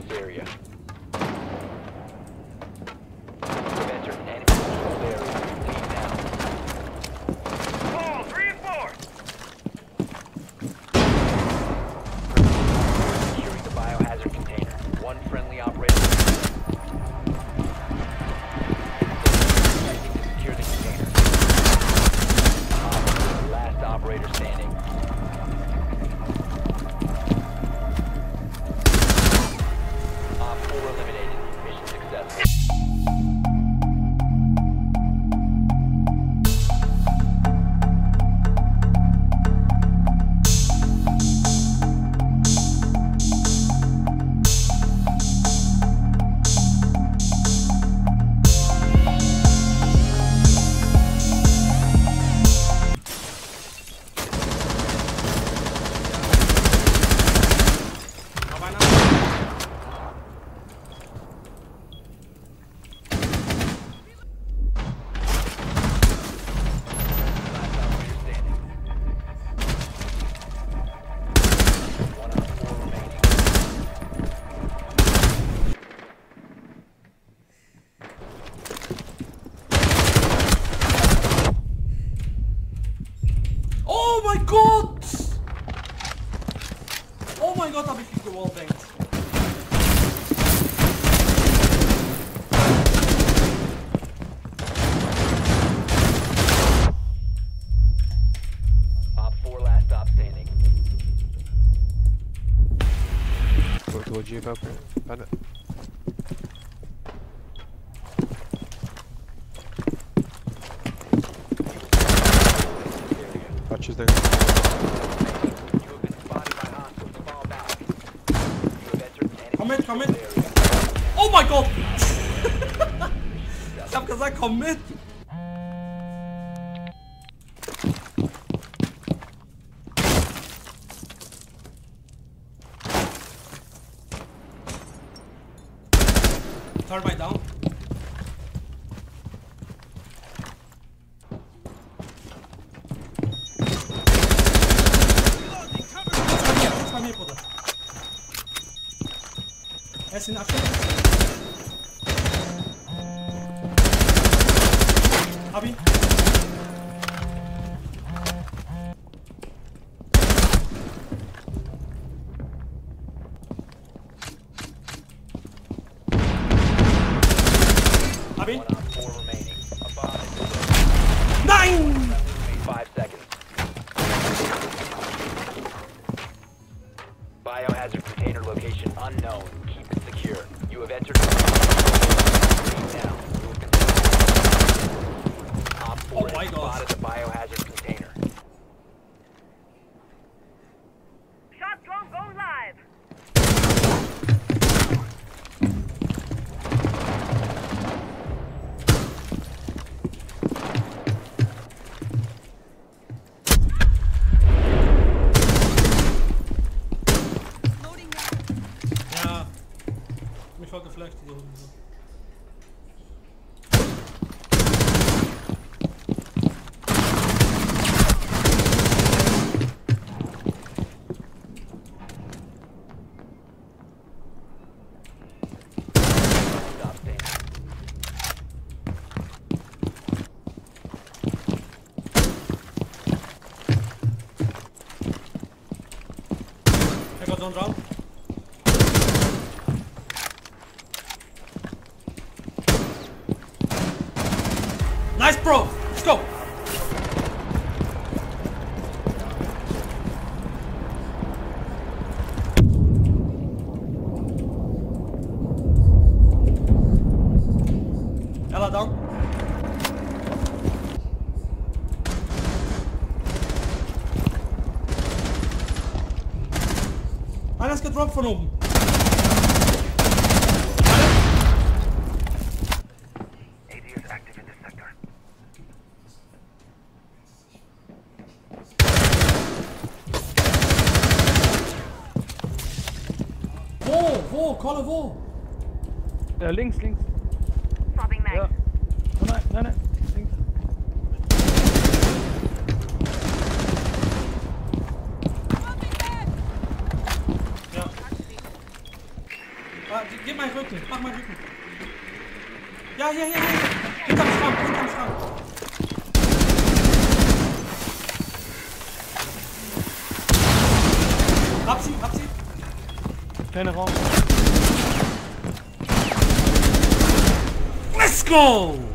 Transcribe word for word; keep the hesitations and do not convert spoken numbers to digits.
this area. You've entered an enemy-controlled area. Leave now. All three and four. Securing the biohazard container. One friendly operator. Secure the container. Op, last operator standing. Op four eliminated. Mission successful. Oh my god! Oh my god, heb ik gewalbankt. Op four last stop standing. Go towards you, Valkyrie. Bandit. Watches there. You have been spotted by hostiles. Fall back. You have entered an enemy Come in, come in. controlled area. Oh my god! Ich hab gesagt, komm mit! Turbine down. Iets van meer potten. Er is een actie. Abi. Abi. One on four remaining. A bomb is delivered. Nein! Five seconds. Biohazard container location unknown. Keep it secure. You have entered. Leave now. You have been Op four Oh my has God. spotted the biohazard container. Shot drone go live. Ja. Mich war geflasht, die Hunde. Stop standing. I got one round. Nice, bro. Let's go. Ella down. Einer ist gedroppt von oben. A D is active in this sector. Wo? Wo? Kolle, wo? Ja, links, links. Swapping mag. Ja. Oh nein, nein, nein. Links. Ja. Ah, gib meinen Rücken, mach meinen Rücken. Ja, hier, hier, hier. Hinterm Schrank, hinterm Schrank. Hab sie, hab sie. Kleiner Raum. Let's go!